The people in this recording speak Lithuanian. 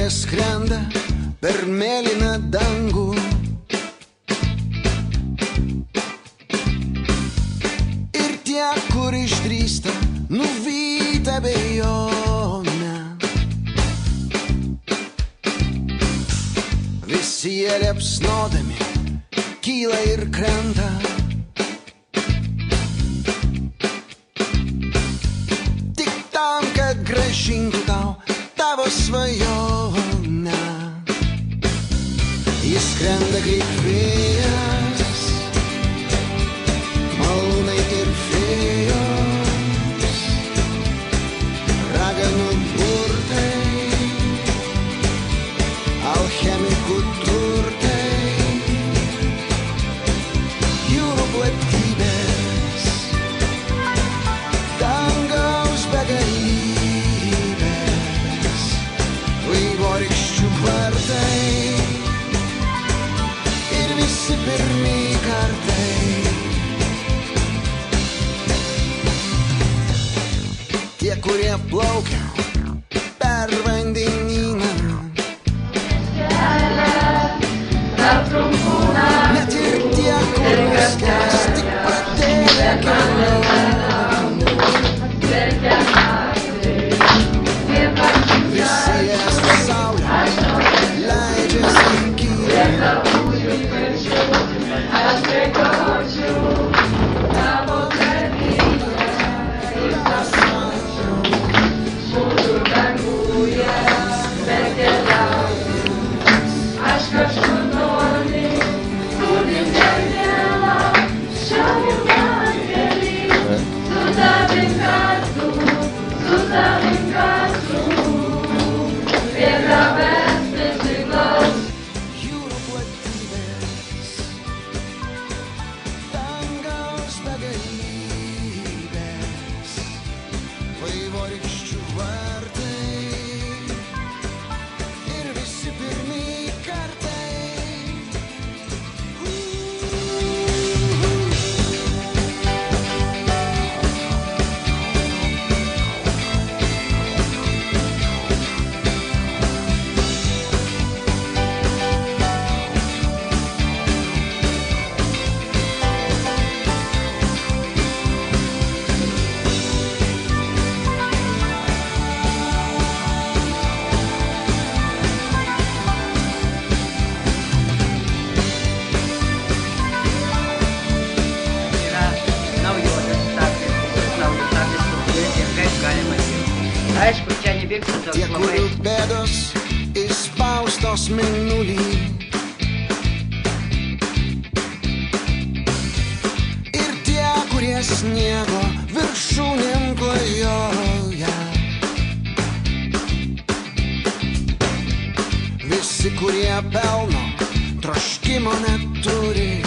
kurie skrenda per mėlyną dangų. Ir tie, kur išdrįsta nuvyti abejonę. Visi jie liepsnodami kyla ir krenta. Tik tam, kad grąžintų tau tavo svajonę. Jis skrenda kaip vėjas, malūnai ir fėjos, raganų burtai, alchemikų turtai, jūrų platybės, dangaus begalybės, vaivorykščių vartai ir visi pirmi kartai. Tie, kurie plaukia per vandenyną, net ir tie, kurie skęs tik pradėję kelionę. Visi jie su saule leidžiasi gyventi. Jūrų platybės, dangaus begalybės, vaivorykščių vartai ir visi pirmi kartai. Aišku, čia nevyksta toks Tie, labai. kurių bėdos įspaustos mėnulį, ir tie, kurie sniego viršūnėm klajoja. Visi, kurie pelno troškimo neturi,